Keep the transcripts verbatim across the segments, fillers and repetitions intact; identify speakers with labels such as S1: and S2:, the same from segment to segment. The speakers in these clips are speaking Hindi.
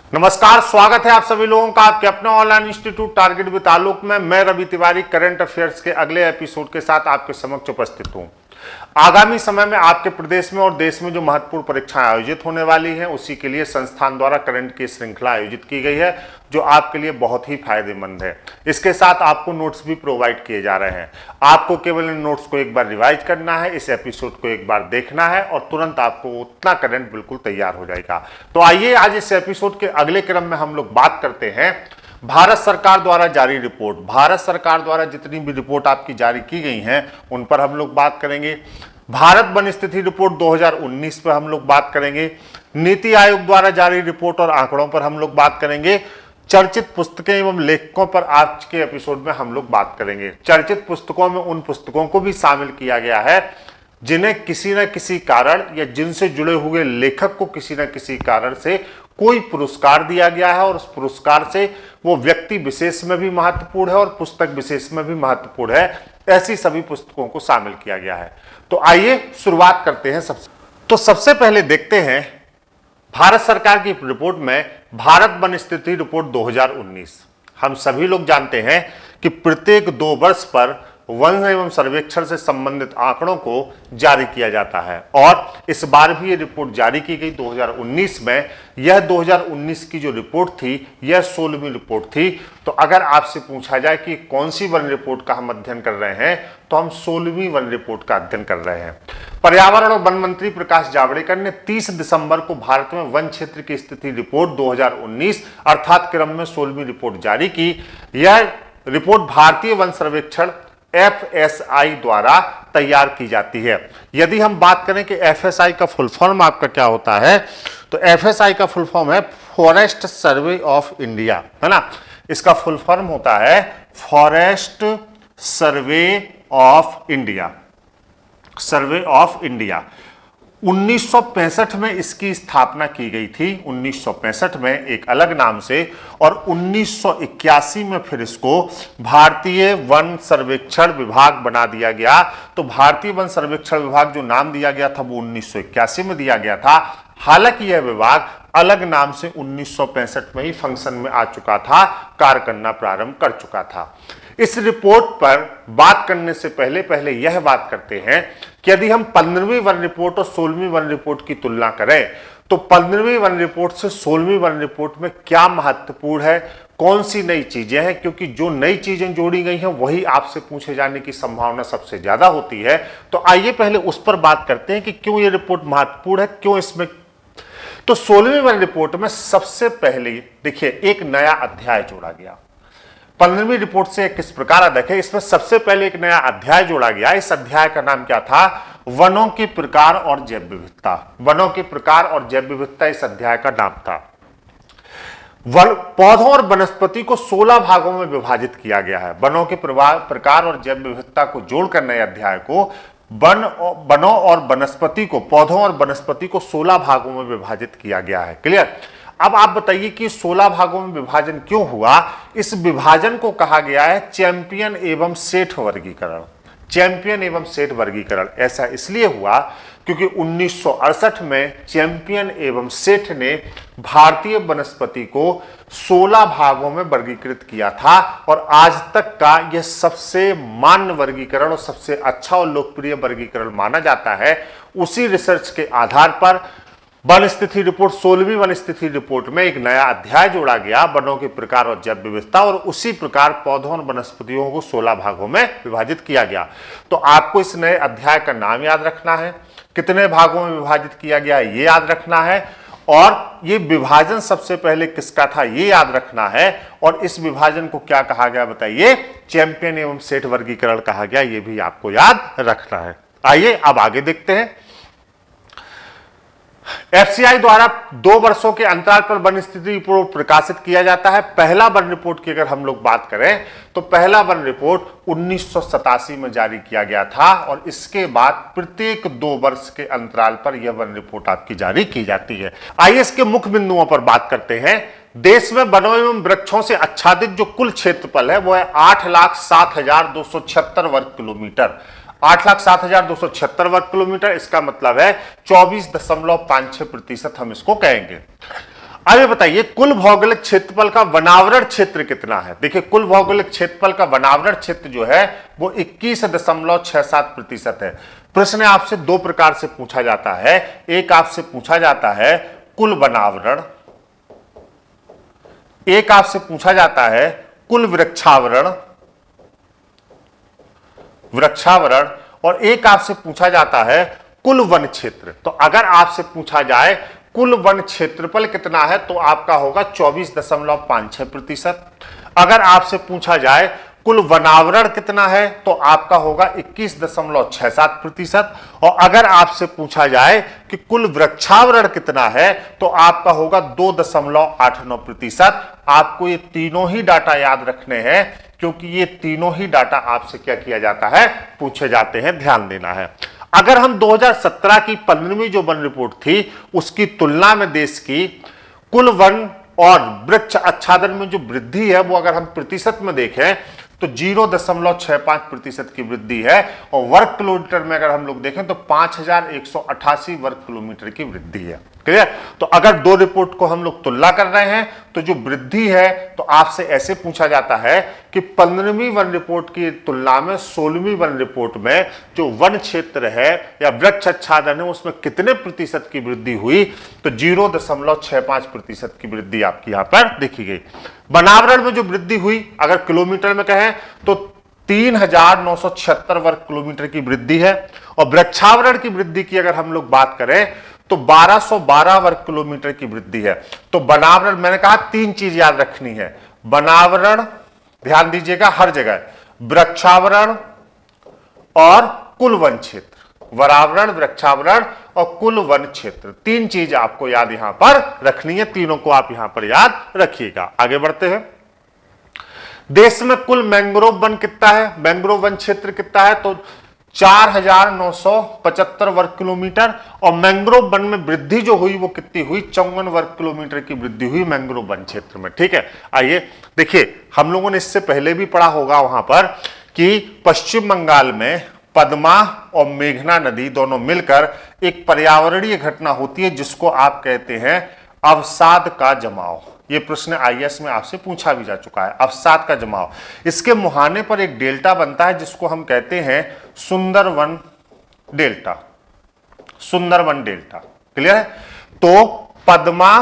S1: नमस्कार, स्वागत है आप सभी लोगों का आपके अपने ऑनलाइन इंस्टीट्यूट टारगेट विद ताल्लुक में। मैं रवि तिवारी करंट अफेयर्स के अगले एपिसोड के साथ आपके समक्ष उपस्थित हूं। आगामी समय में आपके प्रदेश में और देश में जो महत्वपूर्ण परीक्षाएं आयोजित होने वाली हैं, उसी के लिए संस्थान द्वारा करंट की श्रृंखला आयोजित की गई है, जो आपके लिए बहुत ही फायदेमंद है। इसके साथ आपको नोट्स भी प्रोवाइड किए जा रहे हैं। आपको केवल इन नोट्स को एक बार रिवाइज करना है, इस एपिसोड को एक बार देखना है और तुरंत आपको उतना करंट बिल्कुल तैयार हो जाएगा। तो आइए आज इस एपिसोड के अगले क्रम में हम लोग बात करते हैं भारत सरकार द्वारा जारी रिपोर्ट। भारत सरकार द्वारा जितनी भी रिपोर्ट आपकी जारी की गई हैं, उन पर हम लोग बात करेंगे। भारत वन स्थिति रिपोर्ट दो हज़ार उन्नीस पर हम लोग बात करेंगे। नीति आयोग द्वारा जारी रिपोर्ट और आंकड़ों पर हम लोग बात करेंगे। चर्चित पुस्तकें एवं लेखकों पर आज के एपिसोड में हम लोग बात करेंगे। चर्चित पुस्तकों में उन पुस्तकों को भी शामिल किया गया है जिन्हें किसी न किसी कारण या जिनसे जुड़े हुए लेखक को किसी न किसी कारण से कोई पुरस्कार दिया गया है और उस पुरस्कार से वो व्यक्ति विशेष में भी महत्वपूर्ण है और पुस्तक विशेष में भी महत्वपूर्ण है। ऐसी सभी पुस्तकों को शामिल किया गया है। तो आइए शुरुआत करते हैं। सबसे तो सबसे पहले देखते हैं भारत सरकार की रिपोर्ट में भारत वन स्थिति रिपोर्ट दो हज़ार उन्नीस। हम सभी लोग जानते हैं कि प्रत्येक दो वर्ष पर वन एवं सर्वेक्षण से संबंधित आंकड़ों को जारी किया जाता है और इस बार भी ये रिपोर्ट जारी की गई दो हज़ार उन्नीस में। यह दो हज़ार उन्नीस की जो रिपोर्ट थी, यह सोलहवीं रिपोर्ट थी। तो अगर आपसे पूछा जाए कि कौन सी वन रिपोर्ट का हम अध्ययन कर रहे हैं, तो हम सोलहवीं वन रिपोर्ट का अध्ययन कर रहे हैं। पर्यावरण और वन मंत्री प्रकाश जावड़ेकर ने तीस दिसंबर को भारत में वन क्षेत्र की स्थिति रिपोर्ट दो हज़ार उन्नीस अर्थात क्रम में सोलहवीं रिपोर्ट जारी की। यह रिपोर्ट भारतीय वन सर्वेक्षण एफ एस आई द्वारा तैयार की जाती है। यदि हम बात करें कि एफ एस आई का फुल फॉर्म आपका क्या होता है, तो एफ एस आई का फुल फॉर्म है फॉरेस्ट सर्वे ऑफ इंडिया, है ना। इसका फुल फॉर्म होता है forest survey of India, survey of India. उन्नीस सौ पैंसठ में इसकी स्थापना की गई थी, उन्नीस सौ पैंसठ में एक अलग नाम से, और उन्नीस सौ इक्यासी में फिर इसको भारतीय वन सर्वेक्षण विभाग बना दिया गया। तो भारतीय वन सर्वेक्षण विभाग जो नाम दिया गया था वो उन्नीस सौ इक्यासी में दिया गया था। हालांकि यह विभाग अलग नाम से उन्नीस सौ पैंसठ में ही फंक्शन में आ चुका था, कार्य करना प्रारंभ कर चुका था। इस रिपोर्ट पर बात करने से पहले पहले यह बात करते हैं कि यदि हम पंद्रहवीं वन रिपोर्ट और सोलहवीं वन रिपोर्ट की तुलना करें, तो पंद्रहवीं वन रिपोर्ट से सोलहवीं वन रिपोर्ट में क्या महत्वपूर्ण है, कौन सी नई चीजें हैं, क्योंकि जो नई चीजें जोड़ी गई हैं वही आपसे पूछे जाने की संभावना सबसे ज्यादा होती है। तो आइए पहले उस पर बात करते हैं कि क्यों ये रिपोर्ट महत्वपूर्ण है, क्यों इसमें। तो सोलहवीं वन रिपोर्ट में सबसे पहले देखिए एक नया अध्याय जोड़ा गया। पंद्रहवीं रिपोर्ट से किस प्रकार देखें, इसमें सबसे पहले एक नया अध्याय जोड़ा गया। इस अध्याय का नाम क्या था? वनों के प्रकार और जैव विविधता। वनों के प्रकार और जैव विविधता इस अध्याय का नाम था। वन पौधों और वनस्पति को सोलह भागों में विभाजित किया गया है। वनों के प्रकार और जैव विविधता को जोड़कर नए अध्याय को वन वनों और वनस्पति को पौधों और वनस्पति को सोलह भागों में विभाजित किया गया है। क्लियर? अब आप बताइए कि सोलह भागों में विभाजन क्यों हुआ? इस विभाजन को कहा गया है चैंपियन एवं सेठ वर्गीकरण। चैंपियन एवं सेठ वर्गीकरण ऐसा इसलिए हुआ क्योंकि उन्नीस सौ अड़सठ में चैंपियन एवं सेठ ने भारतीय वनस्पति को सोलह भागों में वर्गीकृत किया था और आज तक का यह सबसे मान्य वर्गीकरण और सबसे अच्छा और लोकप्रिय वर्गीकरण माना जाता है। उसी रिसर्च के आधार पर वन स्थिति रिपोर्ट सोलहवीं वन स्थिति रिपोर्ट में एक नया अध्याय जोड़ा गया, वनों के प्रकार और जैव विविधता, और उसी प्रकार पौधों और वनस्पतियों को सोलह भागों में विभाजित किया गया। तो आपको इस नए अध्याय का नाम याद रखना है, कितने भागों में विभाजित किया गया ये याद रखना है, और ये विभाजन सबसे पहले किसका था ये याद रखना है, और इस विभाजन को क्या कहा गया बताइए? चैंपियन एवं सेठ वर्गीकरण कहा गया, ये भी आपको याद रखना है। आइए अब आगे देखते हैं। एफ सी आई द्वारा दो वर्षों के अंतराल पर वन स्थिति रिपोर्ट प्रकाशित किया जाता है। पहला वन रिपोर्ट की अगर हम लोग बात करें तो पहला वन रिपोर्ट उन्नीस सौ सतासी में जारी किया गया था और इसके बाद प्रत्येक दो वर्ष के अंतराल पर यह वन रिपोर्ट आपकी जारी की जाती है। आइए इसके मुख्य बिंदुओं पर बात करते हैं। देश में वनों एवं वृक्षों से आच्छादित जो कुल क्षेत्रफल है वो है आठ लाख सात हजार दो सौ छिहत्तर वर्ग किलोमीटर। आठ लाख सात हजार दो सौ छिहत्तर वर्ग किलोमीटर, इसका मतलब है चौबीस दशमलव पांच छह प्रतिशत हम इसको कहेंगे। आगे बताइए कुल भौगोलिक क्षेत्रफल का वनावरण क्षेत्र कितना है। देखिए कुल भौगोलिक क्षेत्रफल का वनावरण क्षेत्र जो है वो इक्कीस दशमलव छह सात प्रतिशत है। प्रश्न आपसे दो प्रकार से पूछा जाता है, एक आपसे पूछा जाता है कुल वनावरण, एक आपसे पूछा जाता है कुल वृक्षावरण वृक्षावरण और एक आपसे पूछा जाता है कुल वन क्षेत्र। तो अगर आपसे पूछा जाए कुल वन क्षेत्रफल कितना है तो आपका होगा चौबीस दशमलव पांच छह प्रतिशत। अगर आपसे पूछा जाए कुल वनावरण कितना है तो आपका होगा इक्कीस दशमलव छह सात प्रतिशत। और अगर आपसे पूछा जाए कि कुल वृक्षावरण कितना है तो आपका होगा दो दशमलव आठ नौ प्रतिशत। आपको ये तीनों ही डाटा याद रखने हैं क्योंकि ये तीनों ही डाटा आपसे क्या किया जाता है, पूछे जाते हैं, ध्यान देना है। अगर हम दो हज़ार सत्रह की पंद्रहवीं जो वन रिपोर्ट थी उसकी तुलना में देश की कुल वन और वृक्ष आच्छादन में जो वृद्धि है वो अगर हम प्रतिशत में देखें तो जीरो दशमलव छह पांच प्रतिशत की वृद्धि है और वर्ग किलोमीटर में अगर हम लोग देखें तो पांच हजार एक सौ अट्ठासी वर्ग किलोमीटर की वृद्धि है। क्लियर। तो अगर दो रिपोर्ट को हम लोग तुलना कर रहे हैं तो जो वृद्धि है तो आपसे ऐसे पूछा जाता है कि पंद्रहवीं वन रिपोर्ट की तुलना में सोलहवीं वन रिपोर्ट में जो वन क्षेत्र है या वृक्ष आच्छादन है उसमें कितने प्रतिशत की वृद्धि हुई, तो जीरो दशमलव छह पांच प्रतिशत की वृद्धि आपकी यहां पर देखी गई। वनावरण में जो वृद्धि हुई अगर किलोमीटर में कहें तो तीन हजार नौ सौ छिहत्तर वर्ग किलोमीटर की वृद्धि है और वृक्षावरण की वृद्धि की अगर हम लोग बात करें तो बारह सौ बारह वर्ग किलोमीटर की वृद्धि है। तो वनावरण मैंने कहा तीन चीज याद रखनी है, वनावरण ध्यान दीजिएगा हर जगह, वृक्षावरण और कुल वन क्षेत्र, वनावरण वृक्षावरण और कुल वन क्षेत्र, तीन चीज आपको याद यहां पर रखनी है, तीनों को आप यहां पर याद रखिएगा। आगे बढ़ते हैं। देश में कुल मैंग्रोव वन कितना है, मैंग्रोव वन क्षेत्र कितना है तो चार हजार नौ सौ पचहत्तर वर्ग किलोमीटर और मैंग्रोव वन में वृद्धि जो हुई वो कितनी हुई, चौवन वर्ग किलोमीटर की वृद्धि हुई मैंग्रोव वन क्षेत्र में। ठीक है, आइए देखिए हम लोगों ने इससे पहले भी पढ़ा होगा वहां पर कि पश्चिम बंगाल में पद्मा और मेघना नदी दोनों मिलकर एक पर्यावरणीय घटना होती है जिसको आप कहते हैं अवसाद का जमाव। ये प्रश्न आईएएस में आपसे पूछा भी जा चुका है, अवसाद का जमाव। इसके मुहाने पर एक डेल्टा बनता है जिसको हम कहते हैं Sundarban delta, Sundarban delta. Clear है। तो पद्मा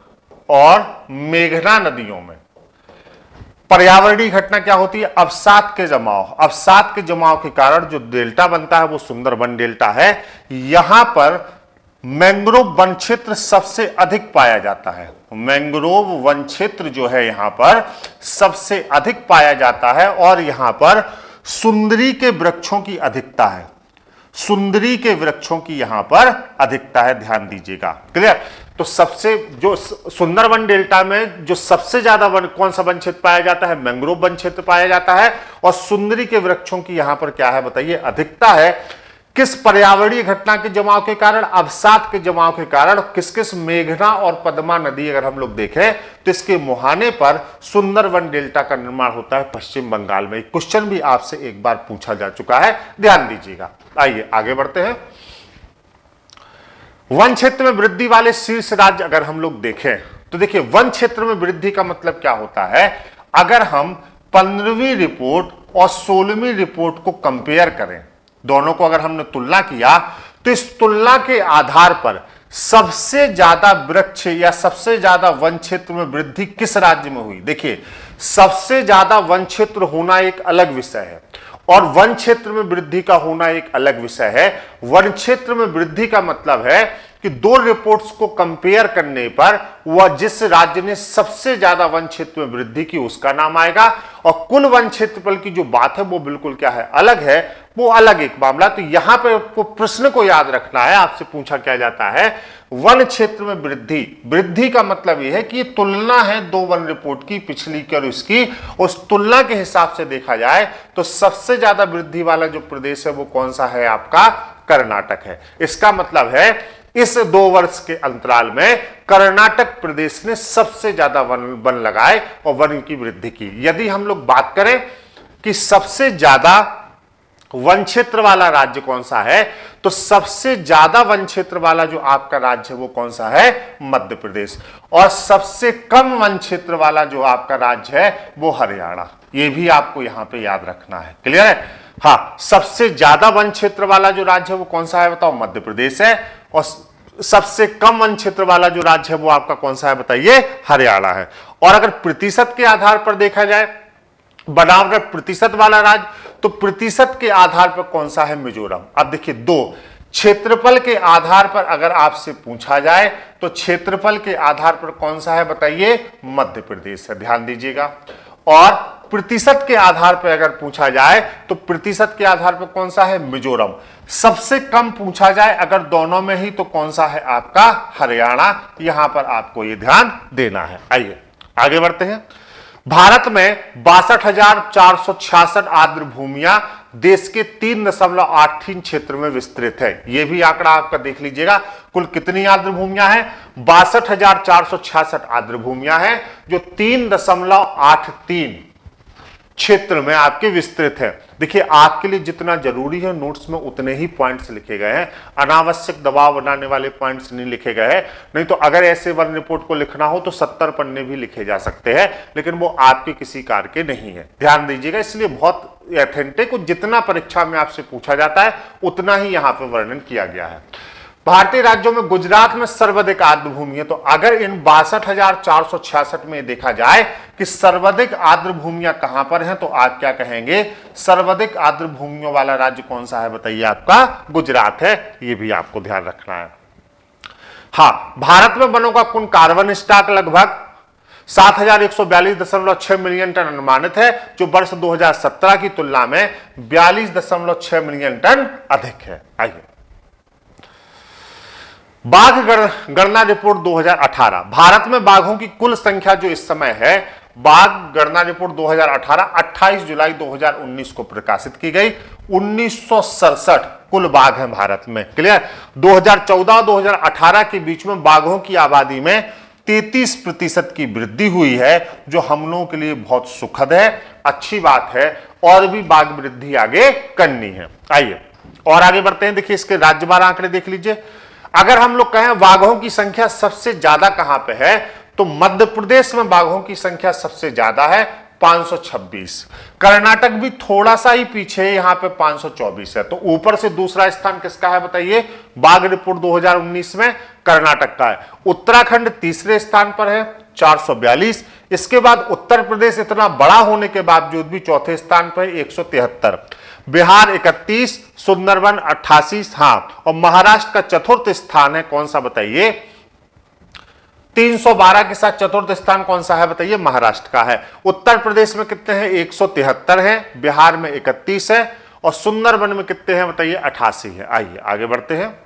S1: और मेघना नदियों में पर्यावरणीय घटना क्या होती है, अवसाद के जमाव। अवसाद के जमाव के कारण जो डेल्टा बनता है वो सुंदरवन डेल्टा है। यहां पर मैंग्रोव वन क्षेत्र सबसे अधिक पाया जाता है, मैंग्रोव वन क्षेत्र जो है यहां पर सबसे अधिक पाया जाता है और यहां पर सुंदरी के वृक्षों की अधिकता है, सुंदरी के वृक्षों की यहां पर अधिकता है, ध्यान दीजिएगा। क्लियर। तो सबसे जो सुंदरवन डेल्टा में जो सबसे ज्यादा वन कौन सा वन क्षेत्र पाया जाता है, मैंग्रोव वन क्षेत्र पाया जाता है और सुंदरी के वृक्षों की यहां पर क्या है बताइए, अधिकता है। किस पर्यावरणीय घटना के जमाव के कारण, अवसाद के जमाव के कारण। किस किस, मेघना और पद्मा नदी अगर हम लोग देखें तो इसके मुहाने पर सुंदरवन डेल्टा का निर्माण होता है पश्चिम बंगाल में। क्वेश्चन भी आपसे एक बार पूछा जा चुका है, ध्यान दीजिएगा। आइए आगे बढ़ते हैं। वन क्षेत्र में वृद्धि वाले शीर्ष राज्य अगर हम लोग देखें तो देखिए वन क्षेत्र में वृद्धि का मतलब क्या होता है, अगर हम पंद्रहवीं रिपोर्ट और सोलहवीं रिपोर्ट को कंपेयर करें, दोनों को अगर हमने तुलना किया तो इस तुलना के आधार पर सबसे ज्यादा वृक्ष या सबसे ज्यादा वन क्षेत्र में वृद्धि किस राज्य में हुई। देखिए सबसे ज्यादा वन क्षेत्र होना एक अलग विषय है और वन क्षेत्र में वृद्धि का होना एक अलग विषय है। वन क्षेत्र में वृद्धि का मतलब है कि दो रिपोर्ट्स को कंपेयर करने पर वह जिस राज्य ने सबसे ज्यादा वन क्षेत्र में वृद्धि की उसका नाम आएगा और कुल वन क्षेत्रफल की जो बात है वो बिल्कुल क्या है, अलग है, वो अलग एक मामला। तो यहां पे आपको प्रश्न को याद रखना है, आपसे पूछा क्या जाता है वन क्षेत्र में वृद्धि। वृद्धि का मतलब यह है कि तुलना है दो वन रिपोर्ट की, पिछली की और इसकी, उस तुलना के हिसाब से देखा जाए तो सबसे ज्यादा वृद्धि वाला जो प्रदेश है वो कौन सा है, आपका कर्नाटक है। इसका मतलब है इस दो वर्ष के अंतराल में कर्नाटक प्रदेश ने सबसे ज्यादा वन वन लगाए और वन की वृद्धि की। यदि हम लोग बात करें कि सबसे ज्यादा वन क्षेत्र वाला राज्य कौन सा है, तो सबसे ज्यादा वन क्षेत्र वाला जो आपका राज्य है वो कौन सा है, मध्य प्रदेश। और सबसे कम वन क्षेत्र वाला जो आपका राज्य है वो हरियाणा। ये भी आपको यहां पे याद रखना है। क्लियर है? हाँ, सबसे ज्यादा वन क्षेत्र वाला जो राज्य है वो कौन सा है बताओ, मध्य प्रदेश है। और सबसे कम वन क्षेत्र वाला जो राज्य है वो आपका कौन सा है बताइए, हरियाणा है। और अगर प्रतिशत के आधार पर देखा जाए, बनाम अगर प्रतिशत वाला राज्य, तो प्रतिशत के आधार पर कौन सा है, मिजोरम। अब देखिए, दो क्षेत्रफल के आधार पर अगर आपसे पूछा जाए तो क्षेत्रफल के आधार पर कौन सा है बताइए, मध्य प्रदेश है। ध्यान दीजिएगा। और प्रतिशत के आधार पर अगर पूछा जाए तो प्रतिशत के आधार पर कौन सा है, मिजोरम। सबसे कम पूछा जाए अगर दोनों में ही तो कौन सा है आपका, हरियाणा। यहां पर आपको यह ध्यान देना है। आइए आगे बढ़ते हैं। भारत में बासठ हजार चार सौ छियासठ आर्द्र भूमियां देश के तीन दशमलव आठ तीन क्षेत्र में विस्तृत है। यह भी आंकड़ा आपका देख लीजिएगा। कुल कितनी आर्द्र भूमियां हैं, बासठ हजार चार सौ छियासठ आर्द्र भूमियां हैं जो तीन दशमलव आठ तीन क्षेत्र में आपके विस्तृत है। देखिए, आपके लिए जितना जरूरी है नोट्स में उतने ही पॉइंट्स लिखे गए हैं। अनावश्यक दबाव बनाने वाले पॉइंट्स नहीं लिखे गए हैं। नहीं तो अगर ऐसे वन रिपोर्ट को लिखना हो तो सत्तर पन्ने भी लिखे जा सकते हैं, लेकिन वो आपके किसी कार्य के नहीं है। ध्यान दीजिएगा। इसलिए बहुत ऑथेंटिक, जितना परीक्षा में आपसे पूछा जाता है उतना ही यहां पर वर्णन किया गया है। भारतीय राज्यों में गुजरात में सर्वाधिक आर्द्र भूमि है। तो अगर इन बासठ हजार चार सौ छियासठ में देखा जाए कि सर्वाधिक आर्द्र भूमियां कहां पर हैं, तो आप क्या कहेंगे, सर्वाधिक आर्द्र भूमियों वाला राज्य कौन सा है बताइए, आपका गुजरात है। यह भी आपको ध्यान रखना है। हाँ, भारत में वनों का कुल कार्बन स्टॉक लगभग सात हजार एक सौ बयालीस दशमलव छह मिलियन टन अनुमानित है, जो वर्ष दो हजार सत्रह की तुलना में बयालीस दशमलव छह मिलियन टन अधिक है। आइए, बाघ गणना रिपोर्ट दो हजार अठारह। भारत में बाघों की कुल संख्या जो इस समय है, बाघ गणना रिपोर्ट दो हजार अठारह अट्ठाईस जुलाई दो हजार उन्नीस को प्रकाशित की गई। उन्नीस सौ सड़सठ कुल बाघ हैं भारत में। क्लियर? दो हजार चौदह और दो हजार अठारह के बीच में बाघों की आबादी में तैंतीस प्रतिशत की वृद्धि हुई है, जो हम लोगों के लिए बहुत सुखद है, अच्छी बात है। और भी बाघ वृद्धि आगे करनी है। आइए और आगे बढ़ते हैं। देखिए, इसके राज्यवार आंकड़े देख लीजिए। अगर हम लोग कहें बाघों की संख्या सबसे ज्यादा कहां पे है, तो मध्य प्रदेश में बाघों की संख्या सबसे ज्यादा है, पाँच सौ छब्बीस। कर्नाटक भी थोड़ा सा ही पीछे है, यहां पे पाँच सौ चौबीस है। तो ऊपर से दूसरा स्थान किसका है बताइए, बाघ रिपोर्ट दो हजार उन्नीस में कर्नाटक का है। उत्तराखंड तीसरे स्थान पर है, चार सौ बयालीस। इसके बाद उत्तर प्रदेश इतना बड़ा होने के बावजूद भी चौथे स्थान पर एक सौ तिहत्तर। बिहार इकतीस, सुंदरबन अट्ठासी। हाँ, और महाराष्ट्र का चतुर्थ स्थान है, कौन सा बताइए, तीन सौ बारह के साथ चतुर्थ स्थान कौन सा है बताइए, महाराष्ट्र का है। उत्तर प्रदेश में कितने हैं, एक सौ तिहत्तर है। बिहार में इकतीस है। और सुंदरबन में कितने हैं बताइए, अट्ठासी है। आइए आगे बढ़ते हैं।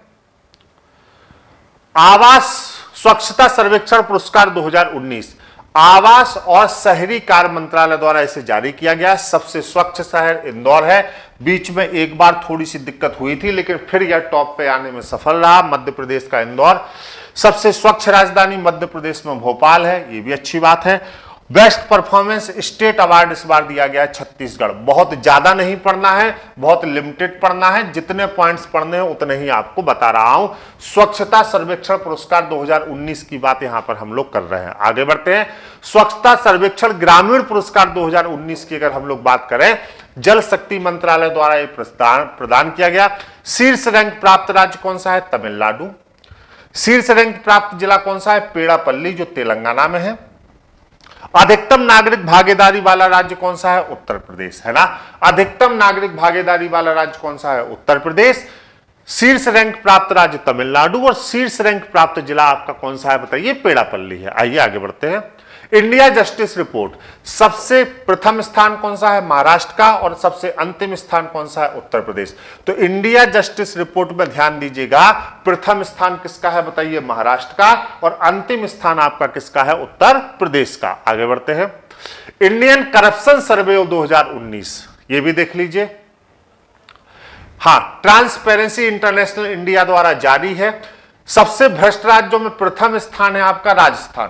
S1: आवास स्वच्छता सर्वेक्षण पुरस्कार दो हजार उन्नीस आवास और शहरी कार्य मंत्रालय द्वारा इसे जारी किया गया। सबसे स्वच्छ शहर इंदौर है। बीच में एक बार थोड़ी सी दिक्कत हुई थी, लेकिन फिर यह टॉप पे आने में सफल रहा, मध्य प्रदेश का इंदौर। सबसे स्वच्छ राजधानी मध्य प्रदेश में भोपाल है, ये भी अच्छी बात है। बेस्ट परफॉर्मेंस स्टेट अवार्ड इस बार दिया गया है छत्तीसगढ़। बहुत ज्यादा नहीं पढ़ना है, बहुत लिमिटेड पढ़ना है, जितने पॉइंट्स पढ़ने हैं उतने ही आपको बता रहा हूं। स्वच्छता सर्वेक्षण पुरस्कार दो हजार उन्नीस की बात यहां पर हम लोग कर रहे हैं। आगे बढ़ते हैं। स्वच्छता सर्वेक्षण ग्रामीण पुरस्कार दो हजार उन्नीस की अगर हम लोग बात करें, जल शक्ति मंत्रालय द्वारा यह प्रदान प्रदान किया गया। शीर्ष रैंक प्राप्त राज्य कौन सा है, तमिलनाडु। शीर्ष रैंक प्राप्त जिला कौन सा है, पेड़ापल्ली, जो तेलंगाना में है। अधिकतम नागरिक भागीदारी वाला राज्य कौन सा है, उत्तर प्रदेश, है ना। अधिकतम नागरिक भागीदारी वाला राज्य कौन सा है, उत्तर प्रदेश। शीर्ष रैंक प्राप्त राज्य तमिलनाडु और शीर्ष रैंक प्राप्त जिला आपका कौन सा है बताइए, पेड़ापल्ली है। आइए आगे बढ़ते हैं। इंडिया जस्टिस रिपोर्ट, सबसे प्रथम स्थान कौन सा है, महाराष्ट्र का, और सबसे अंतिम स्थान कौन सा है, उत्तर प्रदेश। तो इंडिया जस्टिस रिपोर्ट में ध्यान दीजिएगा, प्रथम स्थान किसका है बताइए, महाराष्ट्र का, और अंतिम स्थान आपका किसका है, उत्तर प्रदेश का। आगे बढ़ते हैं। इंडियन करप्शन सर्वे दो हजार उन्नीस, ये भी देख लीजिए। हाँ, ट्रांसपेरेंसी इंटरनेशनल इंडिया द्वारा जारी है। सबसे भ्रष्ट राज्यों में प्रथम स्थान है आपका राजस्थान का।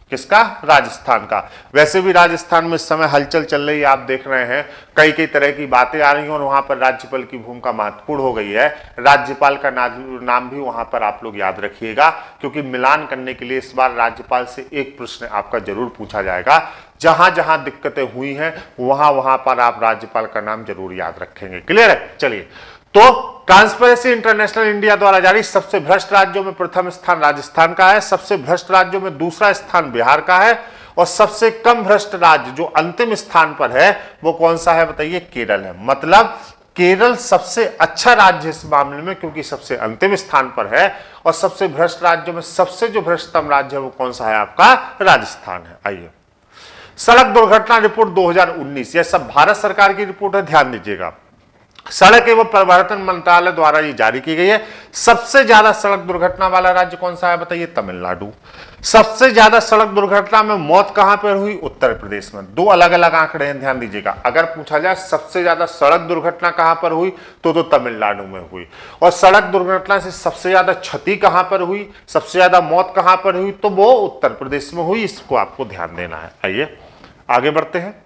S1: किसका? राजस्थान का। वैसे भी राजस्थान में इस समय हलचल चल रही है, आप देख रहे हैं कई कई तरह की बातें आ रही हैं और वहां पर राज्यपाल की भूमिका महत्वपूर्ण हो गई है। राज्यपाल का नाम भी वहां पर आप लोग याद रखिएगा, क्योंकि मिलान करने के लिए इस बार राज्यपाल से एक प्रश्न आपका जरूर पूछा जाएगा। जहां जहां दिक्कतें हुई हैं वहां वहां पर आप राज्यपाल का नाम जरूर याद रखेंगे। क्लियर है? चलिए, तो ट्रांसपेरेंसी इंटरनेशनल इंडिया द्वारा जारी सबसे भ्रष्ट राज्यों में प्रथम स्थान राजस्थान का है, सबसे भ्रष्ट राज्यों में दूसरा स्थान बिहार का है, और सबसे कम भ्रष्ट राज्य जो अंतिम स्थान पर है वो कौन सा है बताइए? केरल है। मतलब केरल सबसे अच्छा राज्य इस मामले में, क्योंकि सबसे अंतिम स्थान पर है, और सबसे भ्रष्ट राज्यों में सबसे जो भ्रष्टतम राज्य है वो कौन सा है? आपका राजस्थान है। आइए, सड़क दुर्घटना रिपोर्ट दो हज़ार उन्नीस, यह सब भारत सरकार की रिपोर्ट है, ध्यान दीजिएगा। सड़क एवं परिवहन मंत्रालय द्वारा ये जारी की गई है। सबसे ज्यादा सड़क दुर्घटना वाला राज्य कौन सा है बताइए? तमिलनाडु। सबसे ज्यादा सड़क दुर्घटना में मौत कहां पर हुई? उत्तर प्रदेश में। दो अलग अलग आंकड़े हैं, ध्यान दीजिएगा। अगर पूछा जाए सबसे ज्यादा सड़क दुर्घटना कहां पर हुई तो तो तमिलनाडु में हुई, और सड़क दुर्घटना से सबसे ज्यादा क्षति कहां पर हुई, सबसे ज्यादा मौत कहां पर हुई, तो वो उत्तर प्रदेश में हुई। इसको आपको ध्यान देना है। आइए आगे बढ़ते हैं।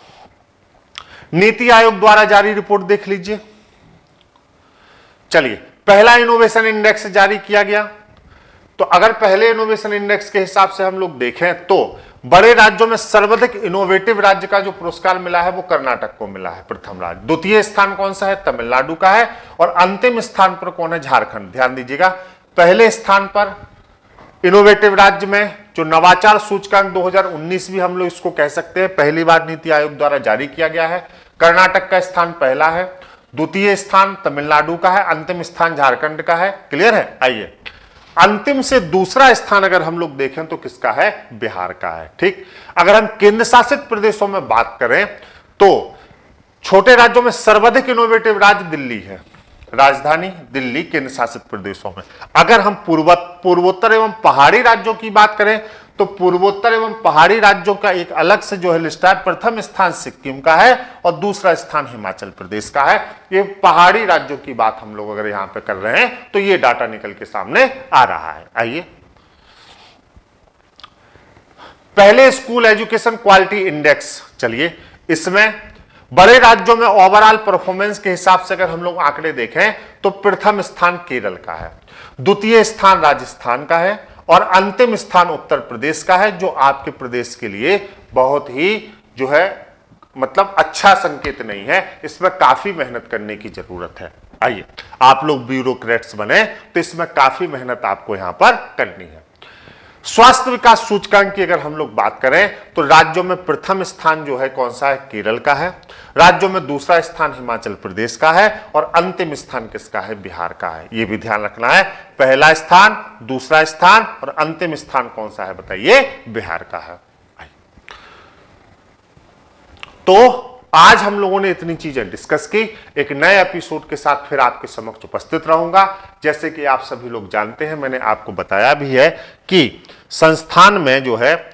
S1: नीति आयोग द्वारा जारी रिपोर्ट देख लीजिए। चलिए, पहला इनोवेशन इंडेक्स जारी किया गया। तो अगर पहले इनोवेशन इंडेक्स के हिसाब से हम लोग देखें तो बड़े राज्यों में सर्वाधिक इनोवेटिव राज्य का जो पुरस्कार मिला है वो कर्नाटक को मिला है, प्रथम राज्य। द्वितीय स्थान कौन सा है? तमिलनाडु का है। और अंतिम स्थान पर कौन है? झारखंड। ध्यान दीजिएगा, पहले स्थान पर इनोवेटिव राज्य में जो नवाचार सूचकांक दो हज़ार उन्नीस भी हम लोग इसको कह सकते हैं, पहली बार नीति आयोग द्वारा जारी किया गया है। कर्नाटक का स्थान पहला है, द्वितीय स्थान तमिलनाडु का है, अंतिम स्थान झारखंड का है। क्लियर है? आइए, अंतिम से दूसरा स्थान अगर हम लोग देखें तो किसका है? बिहार का है। ठीक, अगर हम केंद्र शासित प्रदेशों में बात करें तो छोटे राज्यों में सर्वाधिक इनोवेटिव राज्य दिल्ली है, राजधानी दिल्ली केंद्र शासित प्रदेशों में। अगर हम पूर्व पूर्वोत्तर एवं पहाड़ी राज्यों की बात करें तो पूर्वोत्तर एवं पहाड़ी राज्यों का एक अलग से जो है लिस्ट है, प्रथम स्थान सिक्किम का है और दूसरा स्थान हिमाचल प्रदेश का है। ये पहाड़ी राज्यों की बात हम लोग अगर यहां पे कर रहे हैं तो ये डाटा निकल के सामने आ रहा है। आइए, पहले स्कूल एजुकेशन क्वालिटी इंडेक्स। चलिए, इसमें बड़े राज्यों में ओवरऑल परफॉर्मेंस के हिसाब से अगर हम लोग आंकड़े देखें तो प्रथम स्थान केरल का है, द्वितीय स्थान राजस्थान का है और अंतिम स्थान उत्तर प्रदेश का है, जो आपके प्रदेश के लिए बहुत ही जो है मतलब अच्छा संकेत नहीं है। इसमें काफी मेहनत करने की जरूरत है। आइए, आप लोग ब्यूरोक्रेट्स बने तो इसमें काफी मेहनत आपको यहां पर करनी है। स्वास्थ्य विकास सूचकांक की अगर हम लोग बात करें तो राज्यों में प्रथम स्थान जो है कौन सा है? केरल का है। राज्यों में दूसरा स्थान हिमाचल प्रदेश का है और अंतिम स्थान किसका है? बिहार का है। ये भी ध्यान रखना है, पहला स्थान, दूसरा स्थान और अंतिम स्थान कौन सा है बताइए? बिहार का है। तो आज हम लोगों ने इतनी चीजें डिस्कस की। एक नए एपिसोड के साथ फिर आपके समक्ष उपस्थित रहूंगा। जैसे कि आप सभी लोग जानते हैं, मैंने आपको बताया भी है कि संस्थान में जो है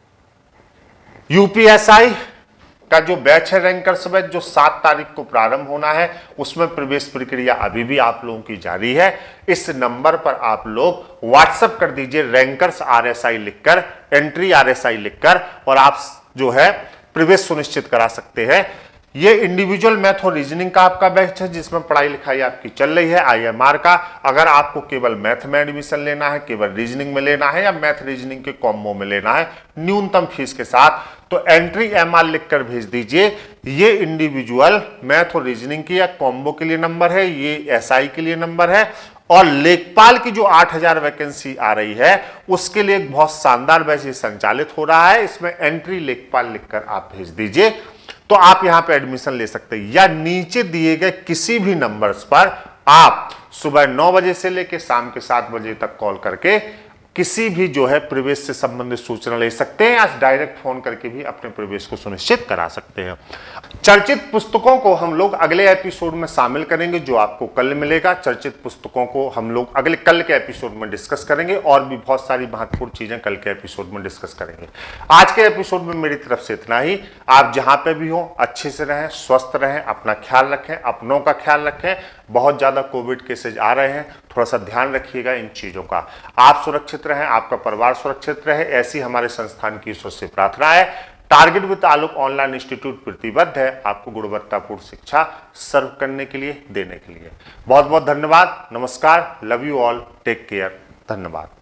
S1: यूपीएसआई का जो बैच है रैंकर्स बैच, जो सात तारीख को प्रारंभ होना है, उसमें प्रवेश प्रक्रिया अभी भी आप लोगों की जारी है। इस नंबर पर आप लोग व्हाट्सएप कर दीजिए रैंकर्स आरएसआई लिखकर, एंट्री आरएसआई लिखकर, और आप जो है प्रवेश सुनिश्चित करा सकते हैं। ये इंडिविजुअल मैथ और रीजनिंग का आपका बैच है जिसमें पढ़ाई लिखाई आपकी चल रही है आईएमआर का। अगर आपको केवल मैथ में एडमिशन लेना है, केवल रीजनिंग में लेना है या मैथ रीजनिंग के कॉम्बो में लेना है न्यूनतम फीस के साथ, तो एंट्री एमआर लिखकर भेज दीजिए। ये इंडिविजुअल मैथ और रीजनिंग की या कॉम्बो के लिए नंबर है, ये एसआई के लिए नंबर है, और लेखपाल की जो आठ हज़ार वैकेंसी आ रही है उसके लिए एक बहुत शानदार बैच संचालित हो रहा है। इसमें एंट्री लेखपाल लिखकर आप भेज दीजिए तो आप यहां पे एडमिशन ले सकते हैं, या नीचे दिए गए किसी भी नंबर्स पर आप सुबह नौ बजे से लेकर शाम के सात बजे तक कॉल करके किसी भी जो है प्रवेश से संबंधित सूचना ले सकते हैं, या डायरेक्ट फोन करके भी अपने प्रवेश को सुनिश्चित करा सकते हैं। चर्चित पुस्तकों को हम लोग अगले एपिसोड में शामिल करेंगे, जो आपको कल मिलेगा। चर्चित पुस्तकों को हम लोग अगले कल के एपिसोड में डिस्कस करेंगे, और भी बहुत सारी महत्वपूर्ण चीजें कल के एपिसोड में डिस्कस करेंगे। आज के एपिसोड में मेरी तरफ से इतना ही। आप जहां पे भी हो अच्छे से रहें, स्वस्थ रहें, अपना ख्याल रखें, अपनों का ख्याल रखें, बहुत ज़्यादा कोविड केसेज आ रहे हैं, थोड़ा सा ध्यान रखिएगा इन चीज़ों का। आप सुरक्षित रहें, आपका परिवार सुरक्षित रहे, ऐसी हमारे संस्थान की ईश्वर से प्रार्थना है। Target with Alok online institute प्रतिबद्ध है आपको गुणवत्तापूर्ण शिक्षा सर्व करने के लिए, देने के लिए। बहुत बहुत धन्यवाद, नमस्कार, love you all, take care, धन्यवाद।